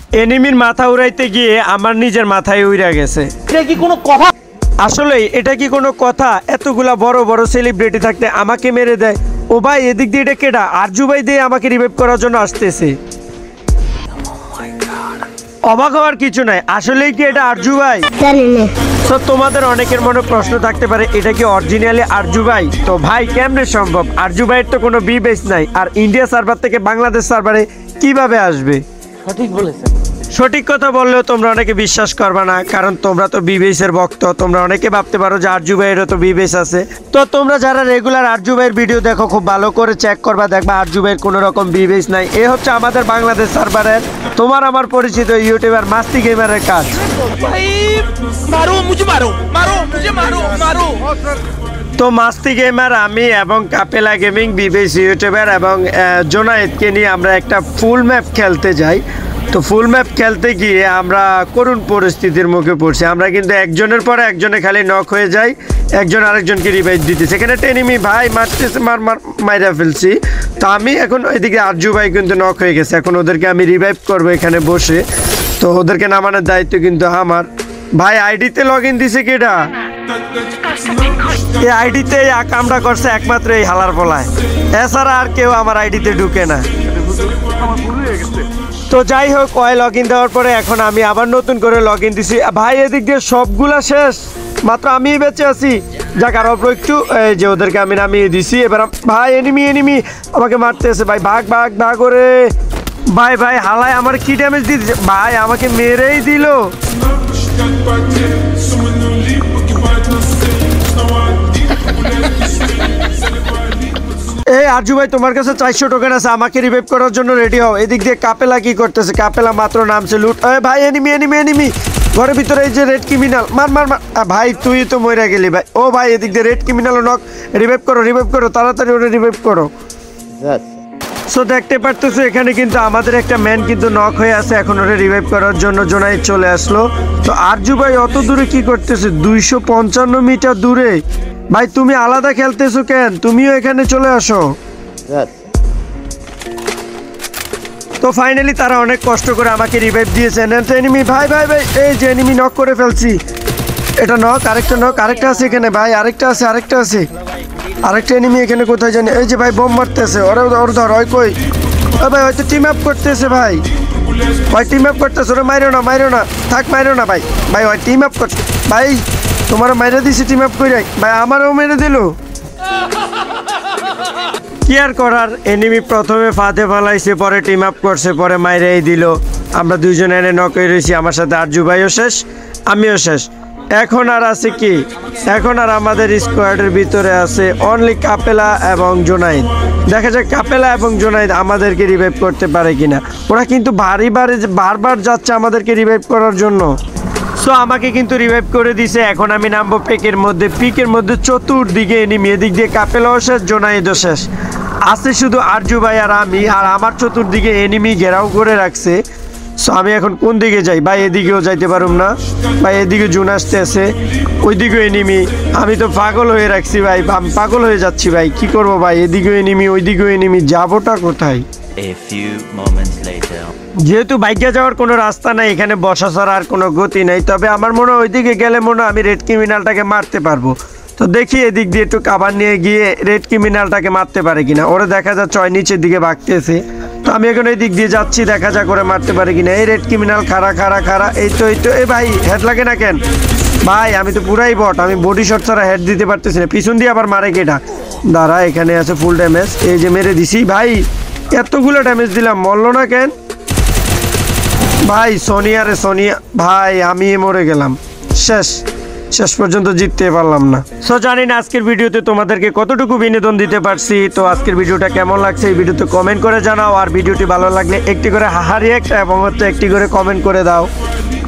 এনিমির মাথা উড়াইতে গিয়ে আমার নিজের মাথায় উড়া গেছে। এটা কি কোনো কথা? আসলে এটা কি কোনো কথা? এতগুলা বড় বড় সেলিব্রিটি থাকতে আমাকে মেরে দেয়। ও ভাই এদিক দিয়ে এটা কেডা? আরজু ভাই দিয়ে আমাকে রিভাইভ করার জন্য আসতেছে। অবাক হওয়ার কিছু নাই, আসলেই কি এটা আরজু ভাই? জানি না। তো তোমাদের অনেকের মনে প্রশ্ন থাকতে পারে এটা কি অরিজিনালি আরজু ভাই? তো ভাই কেমনে সম্ভব? আরজু ভাইয়ের তো কোনো বি বেস নাই, আর ইন্ডিয়া সার্ভার থেকে বাংলাদেশ সার্ভারে কিভাবে আসবে? সঠিক বলেছেন। সঠিক কথা বললেও তোমরা অনেকে বিশ্বাস করবে না, কারণ তোমরা তো বিবেসের ভক্ত। তোমরা অনেকে ভাবতে পারো যে আরজু ভাইয়েরও তো বিবেস আছে। তো তোমরা যারা রেগুলার আরজু ভাইয়ের ভিডিও দেখো খুব ভালো করে চেক করবা, দেখবা আরজু ভাইয়ের কোনো রকম বিবেস নাই। এ হচ্ছে আমাদের বাংলাদেশ সার্ভারের তোমার আমার পরিচিত ইউটিউবার মাস্তি গেমারের কাজ। তো মাস্তি গেমার, আমি এবং কাপেলা গেমিং, বিবেস ইউটিউবার এবং জোনায়েদকে নিয়ে আমরা একটা ফুল ম্যাপ খেলতে যাই। তো ফুল ম্যাপ খেলতে গিয়ে আমরা করুণ পরিস্থিতির মুখে পড়ছি। আমরা কিন্তু একজনের পরে একজনে খালি নক হয়ে যাই, একজন আরেকজনকে রিভাইভ দিতেছে। এখানে টেনিমি ভাই মারতেছে, মাইরা ফেলছি। তো আমি এখন এদিকে আরজু ভাই কিন্তু নক হয়ে গেছে, এখন ওদেরকে আমি রিভাইভ করবো এখানে বসে। তো ওদেরকে নামানোর দায়িত্ব কিন্তু আমার। ভাই আইডিতে লগ ইন দিছে কেডা? এই আইডিতে এই কামটা করছে একমাত্র এই হালার পলায়, এছাড়া আর কেউ আমার আইডিতে ঢুকে না। তো যাই হোক, ওই লগ ইন দেওয়ার পরে এখন আমি আবার নতুন করে লগ ইন দিছি। ভাই এদিক দিয়ে সবগুলা শেষ, মাত্র আমি বেঁচে আছি। যাক আর অল্প একটু, এই যে ওদেরকে আমি নামিয়ে দিছি। এবার ভাই এনিমি আমাকে মারতেছে। ভাই ভাগ করে। ভাই হালায় আমার কি ড্যামেজ দিচ্ছে? ভাই আমাকে মেরেই দিল। এই আরজু ভাই তোমার কাছে 400 টোকেন আছে, আমাকে রিভাইভ করার জন্য রেডি হও। এদিক দিয়ে কাপেলা কি করতেছে? কাপেলা মাত্র নামছে লুট। ভাই এনিমি ঘরের ভিতরে এই যে রেড ক্রিমিনাল, মার। ভাই তুই তো মরে গেলি ভাই। ও ভাই এদিক দিয়ে রেড ক্রিমিনাল নক, রিভাইভ করো তাড়াতাড়ি, ওরে রিভাইভ করো। সো দেখতে পারতেছো এখানে কিন্তু আমাদের একটা ম্যান কিন্তু নক হয়ে আছে, এখন ওরে রিভাইভ করার জন্য জোনায়েদ চলে আসলো। তো আরজু ভাই অত দূরে কি করতেছে? 255 মিটার দূরে। ভাই তুমি আলাদা খেলতেছো কেন? তুমিও এখানে চলে আসো। তো ফাইনালি তারা অনেক কষ্ট করে আমাকে রিভাইভ দিয়েছে। এনিমি ভাই এই যে এনিমি নক করে ফেলছি। এটা নক, আরেকটা আছে এখানে। ভাই আরেকটা আছে আরেকটা এনিমি এখানে কোথায় জানি। এই যে ভাই বোম মারতেছে, ওর ধর। ওই কই? ও ভাই হয়তো টিম আপ করতেছে। ভাই টিম আপ করতেছে, ওরা মাইরো না থাক, মাইরো না ভাই ওই টিম আপ করতে। ভাই তোমার মাইরা দিছি টিম আপ করে। ভাই আমারও মেরে দিল। কি আর করার, এনিমি প্রথমে ফাঁদে ফালাইছে, পরে টিম আপ করছে, পরে মাইরাই দিল। আমরা দুইজন এনে নক হয়ে রয়েছি। আমার সাথে আরজু ভাইও শেষ, আমিও শেষ। এখন আর আছে কি? এখন আর আমাদের স্কোয়াডের ভিতরে আছে অনলি কাপেলা এবং জোনায়েদ। দেখা যাক কাপেলা এবং জোনায়েদ আমাদেরকে রিভাইভ করতে পারে কিনা। ওরা কিন্তু বারবার যাচ্ছে আমাদেরকে রিভাইভ করার জন্য। সো আমাকে কিন্তু রিভাইভ করে দিছে। এখন আমি নামবো পিকের মধ্যে চতুর্দিকে এনিমি। এদিক দিয়ে কাপেলাও শেষ, জোনায়েদও শেষ। আছে শুধু আরজু ভাই আর আমি, আর আমার চতুর্দিকে এনিমি ঘেরাও করে রাখছে। সো আমি এখন কোন দিকে যাই? ভাই এদিকেও যাইতে পারুম না। ভাই এদিকে জুন আসতে আছে, ওইদিকেও এনিমি। আমি তো পাগল হয়ে রাখছি ভাই, আমি পাগল হয়ে যাচ্ছি ভাই। কি করবো ভাই? এদিকেও এনিমি, ওইদিকেও এনিমি, যাবোটা কোথায়? যেহেতু বাইকে যাওয়ার কোনো রাস্তা নাই, এখানে বসা ছাড়া আর কোনো গতি নাই। তবে আমার মনে হয় ওইদিকে গেলে মনে হয় আমি রেড ক্রিমিনালটাকে মারতে পারবো। তো দেখি এদিক দিয়ে একটু কাবার নিয়ে গিয়ে রেড ক্রিমিনালটাকে মারতে পারে কিনা। ওরা দেখা যাচ্ছে নিচের দিকে ভাগতেছে। তো আমি এখন এই দিক দিয়ে যাচ্ছি, দেখা যাক করে মারতে পারে কিনা। এই রেড ক্রিমিনাল খাড়া। এই তো এই ভাই হেড লাগে না কেন? ভাই আমি তো পুরাই বট, আমি বডি শট ছাড়া হেড দিতে পারতেছি না। পিছন দিয়ে আবার মারে কেটা? দাঁড়া, এখানে আছে ফুল ড্যামেজ। এই যে মেরে দিছি। ভাই এতগুলো ড্যামেজ দিলাম, মরলো না কেন? ভাই সোনিয়া ভাই আমি মরে গেলাম। শেষ পর্যন্ত জিততে পারলাম না। সো জানি না আজকের ভিডিওতে তোমাদেরকে কতটুকু বিনোদন দিতে পারছি। তো আজকের ভিডিওটা কেমন লাগছে এই ভিডিওতে কমেন্ট করে জানাও। আর ভিডিওটি ভালো লাগলে একটি করে হাহারি একটা এবং একটি করে কমেন্ট করে দাও।